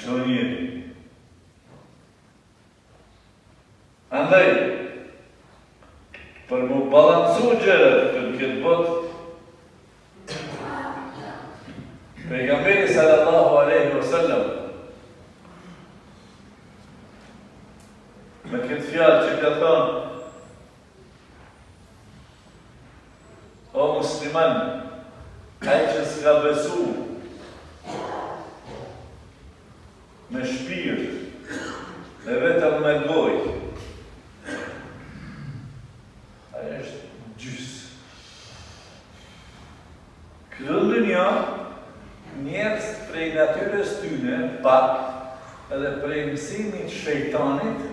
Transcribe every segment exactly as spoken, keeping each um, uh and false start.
Kështu njëri. Andaj, për mu balancu gjërat për këtë botë, pejgamberi sallallahu alaihi wasallam me këtë fjalë që ka thonë: o musliman, ai që s'ka besu me shpirt e vetëm me gojë, ai është gjys. Këtë ndonjë njerëz prej natyrës tyne, pak edhe prej mësimit shejtanit,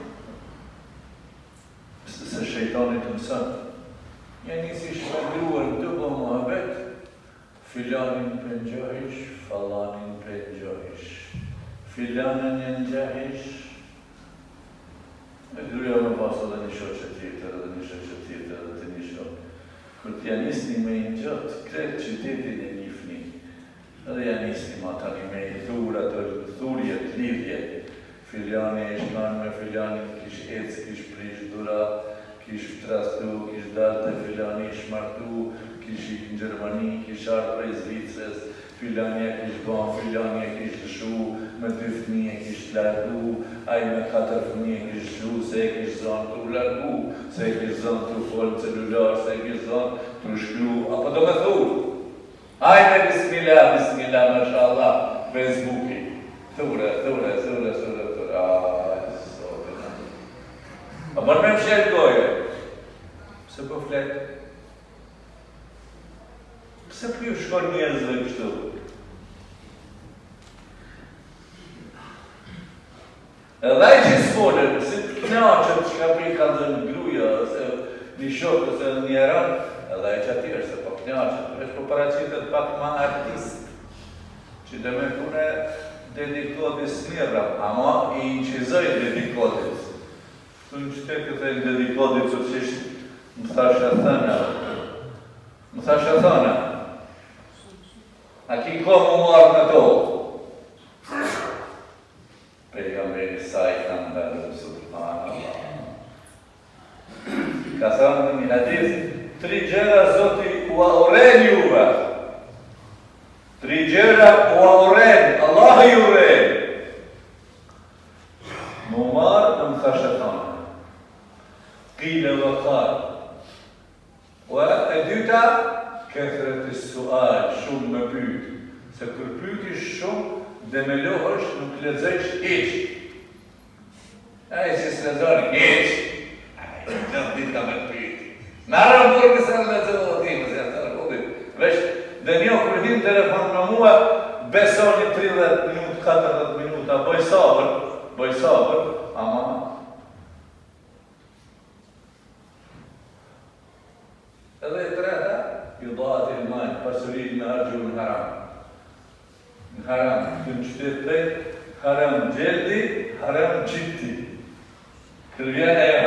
se shejtanit mëson, një nisi shpëndruar të bo muhabet, filanin për njohish, falanin për njohish, filanën një njohish, e gruja më pasë edhe një shoqë tjetër, edhe një shoqë tjetër, edhe të një shoqë. Kër t'ja nisni me një gjatë, kretë qytetin e njifni, edhe ja nisni ma tani me i thura të thurjet, lidhjet, filani e shkanë me filani, kish ecë, kish prish durat, kish trastu, kish dalë të filani shmartu, kish i në Gjermani, kish arë prej Zvicrës, filani e kish ban, filani e kish lëshu, me dy fëmije kish largu, aj me katër fëmije kish lëshu, se e kish zonë të largu, se e kish zonë të folë celular, se e kish zonë të shkru, apo do me thurë. Ajme bismillah, bismillah, mashallah, Facebooki, thurë, thurë, thurë, thurë, thurë, aaa, sotë. A mërë me më shelë gojë, pëse po fletë? Pëse për ju shkon njerëzve kështu? Edhe ai që s'folën, si të knaqët që ka pri ka dhënë gruja, ose një shokë, ose një eran, edhe ai që atyre se po knaqët, veç po paraqitet pak ma artist, që dhe me kune dedikotis mirë, ama i inqizoj dedikotis. Të në qytetit e dedikotis që qishtë më thashe thëna, më thashe thëna, a ki ko më marrë në to? Pejgamberi saj ka më bërë subhanallah. Ka thënë në një hadith, tri gjera Zoti u auren juve. Tri gjera u auren, Allah ju uren. Më marrë në më thashe thëna. Kile vë karë. E dyta, këthret i sual, shumë me pytë. Se kër pytish shumë, dhe me lohësh nuk lezësh iq. A i si s'lezoni iq, a i të ditë ka me pytë. Në arë burë këse në lezënë dhe ti, mëse janë të rëpudit. Vesh, dhe një kërhim telefon në mua, besoni tridhjetë minutë, katërdhjetë minuta, bëj sabër, bëj sabër, ama edhe e treta, ju dhaat i lmajnë, pasurit me hargju në haram. Në haram, të në qytet të haram gjeldi, haram qitti. Kër vjen e